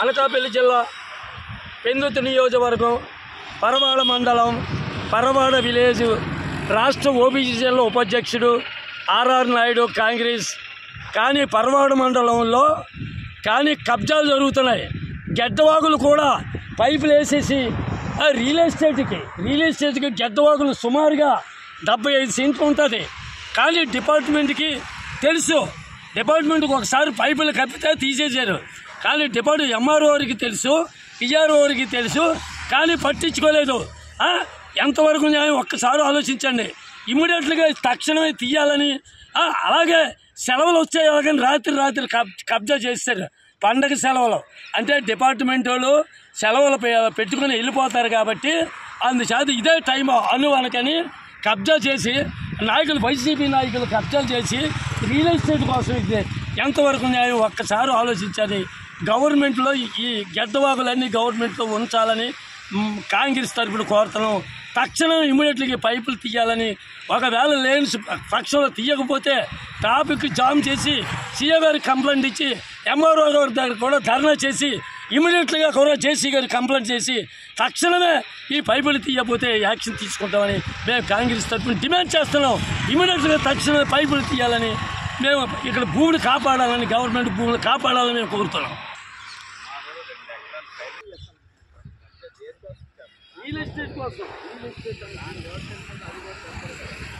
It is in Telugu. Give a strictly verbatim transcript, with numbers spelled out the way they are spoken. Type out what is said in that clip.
అనకాపల్లి జిల్లా పెందుర్తి నియోజకవర్గం పరవాడ మండలం పరవాడ విలేజ్ రాష్ట్ర ఓబీసీ జిల్లా ఉపాధ్యక్షుడు ఆర్ఆర్ నాయుడు కాంగ్రెస్. కానీ పరవాడ మండలంలో కానీ కబ్జాలు జరుగుతున్నాయి. గెడ్డవాగులు కూడా పైపులు వేసేసి రియల్ ఎస్టేట్కి రియల్ ఎస్టేట్కి గెడ్డవాగులు సుమారుగా డెబ్బై ఐదు సెంట్లు ఉంటుంది. కానీ డిపార్ట్మెంట్కి తెలుసు, డిపార్ట్మెంట్కి ఒకసారి పైపులు కప్పితే తీసేసారు. కానీ డిపార్ట్మెంట్ ఎంఆర్ఓకి తెలుసు, పిఆర్ఓకి తెలుసు, కానీ పట్టించుకోలేదు. ఎంతవరకు న్యాయం ఒక్కసారి ఆలోచించండి. ఇమీడియట్గా తక్షణమే తీయాలని. అలాగే సెలవులు వచ్చాయి అలాగని రాత్రి రాత్రి కబ్ కబ్జా చేస్తారు. పండగ సెలవులు అంటే డిపార్ట్మెంట్ వాళ్ళు సెలవులు పెట్టుకుని వెళ్ళిపోతారు కాబట్టి అందుచేత ఇదే టైం అనువనకని కబ్జా చేసి నాయకులు వైసీపీ నాయకులు కబ్జాలు చేసి రియల్ ఎస్టేట్ కోసం ఇది ఎంతవరకు న్యాయం ఒక్కసారి ఆలోచించాలి. గవర్నమెంట్లో ఈ గెడ్డవాగులన్నీ గవర్నమెంట్లో ఉంచాలని కాంగ్రెస్ తరఫున కోరుతున్నాం. తక్షణం ఇమీడియట్గా పైపులు తీయాలని. ఒకవేళ లేని పక్షంలో తీయకపోతే ట్రాఫిక్ జామ్ చేసి సీఏ గారికి కంప్లైంట్ ఇచ్చి ఎంఆర్ఓ గారి దగ్గర కూడా ధర్నా చేసి ఇమీడియట్గా కూడా జేసీ గారికి కంప్లైంట్ చేసి తక్షణమే ఈ పైపులు తీయకపోతే యాక్షన్ తీసుకుంటామని మేము కాంగ్రెస్ తరఫున డిమాండ్ చేస్తున్నాం. ఇమీడియట్గా తక్షణమే పైపులు తీయాలని, మేము ఇక్కడ భూమిని కాపాడాలని, గవర్నమెంట్ భూమిని కాపాడాలని మేము కోరుతున్నాం. రియల్ ఎస్టేట్ కోసం రియల్ ఎస్టేట్